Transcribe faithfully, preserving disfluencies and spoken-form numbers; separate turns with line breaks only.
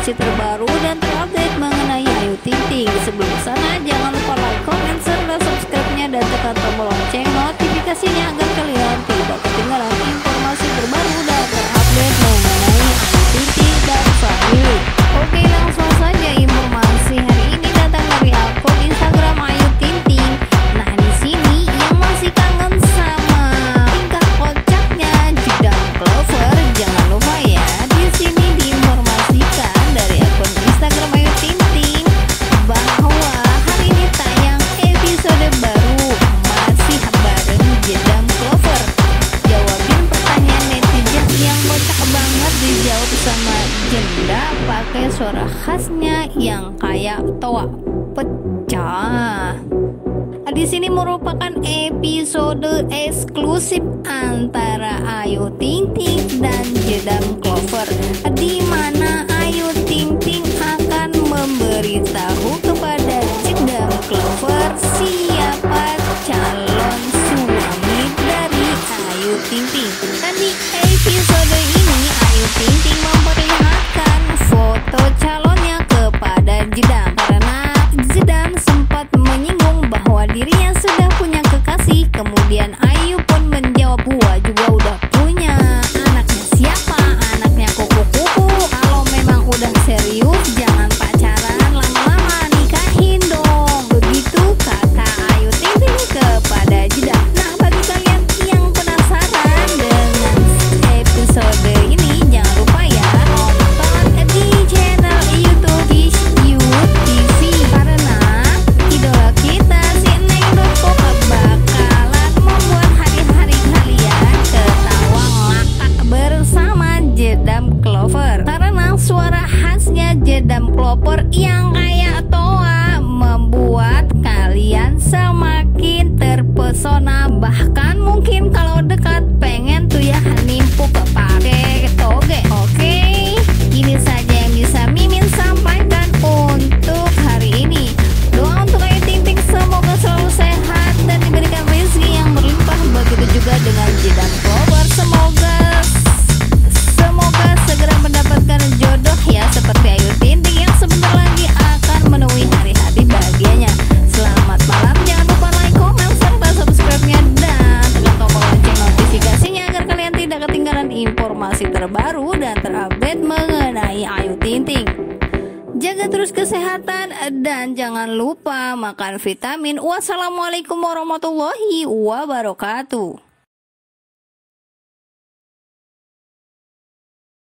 informasi terbaru dan terupdate mengenai Ayu Ting Ting. Sebelum sana jangan lupa like, comment, serta subscribe-nya dan tekan tombol lonceng notifikasinya agar kalian tidak ketinggalan informasi terbaru dan terupdate mengenai Ayu Ting Ting dan family. Oke, langsung saja informasi hari ini datang dari akun Instagram Ayu Ting Ting. Nah, di sini yang masih kangen sama tingkah kocaknya Jedam Clover, jangan lupa ya. Di sini diinformasikan dari akun Instagram Ayu Ting Ting bahwa hari ini tayang episode baru masih bareng Jedam Clover. Jawabin pertanyaan netizen yang kocak banget, dijawab sama Jenda pakai suara khasnya yang kayak toa pecah. Di sini merupakan episode eksklusif antara Ayu Ting Ting dan Jedam Clover, di mana Ayu Ting Ting akan memberitahu kepada Jedam Clover siapa calon suami dari Ayu Ting Ting. Dan di episode ini Ayu Ting Ting memperlihatkan foto calonnya kepada Jedam karena Jedam sempat menyinggung bahwa dirinya sudah punya kekasih. Kemudian Ayu pun menjawab, "Gua juga udah punya. Anaknya siapa? Anaknya kuku-kuku. Kalau memang udah serius jangan pacaran lama-lama, nikahin dong." Begitu kata Ayu Ting Ting kepada Jedam. Nah, bagi kalian yang penasaran dengan episode ini, jangan lupa ya nonton di channel YouTube Yut T V karena idola kita si Neng Doko bakalan membuat hari-hari kalian ketawa ngakak bersama Jedam Clover. Karena suara khasnya Jedam Clover yang kayak toa membuat kalian semakin terpesona, bahkan mungkin kalau dekat pengen tuh ya nimpuk pakai toge. Oke, ini saja yang bisa Mimin sampaikan untuk hari ini. Doa untuk Ayu Ting Ting semoga selalu sehat dan diberikan rezeki yang berlimpah. Begitu juga dengan Jedam Clover, semoga semoga segera mendapatkan jodoh ya, seperti Ayu Ting Ting yang sebentar lagi akan menemui hari-hari bahagianya. Selamat malam, jangan lupa like, comment, serta subscribe-nya dan tekan tombol lonceng notifikasinya agar kalian tidak ketinggalan informasi terbaru dan terupdate mengenai Ayu Ting Ting. Jaga terus kesehatan dan jangan lupa makan vitamin. Wassalamualaikum warahmatullahi wabarakatuh.